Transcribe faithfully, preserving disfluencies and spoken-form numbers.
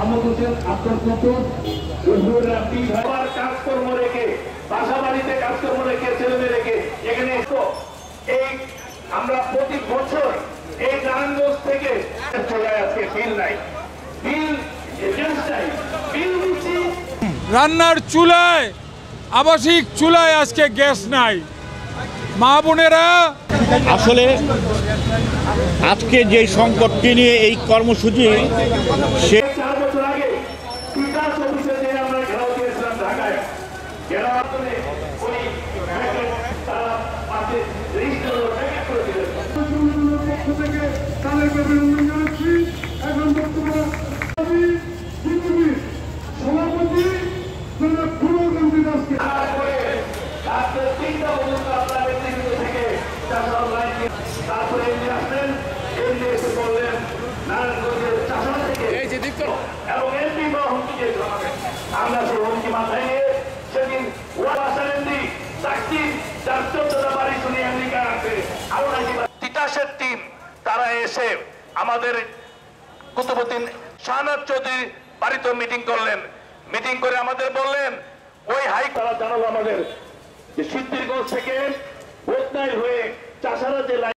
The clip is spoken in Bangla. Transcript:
মোহাম্মদ হোসেন আব্দুল কুতুব আবার কাজকর্ম রেখে বাসা বাড়িতে কাজকর্ম রেখে ছেলেমেয়ে রেখে এখানে এই আমরা প্রতি বছর এই নারায়ণগঞ্জ থেকে চলে আজকে বিল নাই বিল বিল দিচ্ছি রান্নার চুলায় আবাসিক চুলায় আজকে গ্যাস নাই। মা বোনেরা আসলে আজকে যে সংকটটি নিয়ে এই কর্মসূচি সে চার বছর আগে বিকাশ অফিসে যে আমরা ঘেরাও দিয়েছিলাম ঢাকায় ঘেরাও করে ওই তারা পাশে রেজিস্টার করে দিলেন পক্ষ থেকে তাদেরকে অভিনন্দন জানাচ্ছি। এখন বক্তব্য সভাপতি পুরোগঞ্জি দাসকে তারপরে তিনটা পর্যন্ত আপনার ব্যক্তিগত থেকে তারপরে এমনি আসলেন এমনি এসে বললেন নারায়ণগঞ্জের চাষা থেকে এবং এমপি বা হুমকি দিয়েছিল আমাকে। আমরা সেই হুমকি মাথায় নিয়ে সেদিন ওয়াসার এমনি চাকরি যার চোদ্দটা বাড়ি শুনে আমেরিকা আছে আরো নাকি তিতাসের টিম তারা এসে আমাদের কুতুবুদ্দিন শাহনাজ চৌধুরী বাড়িতে মিটিং করলেন। মিটিং করে আমাদের বললেন ওই হাই তারা জানালো আমাদের যে সিদ্ধিরগঞ্জ থেকে বোধনাই হয়ে চাষারা যে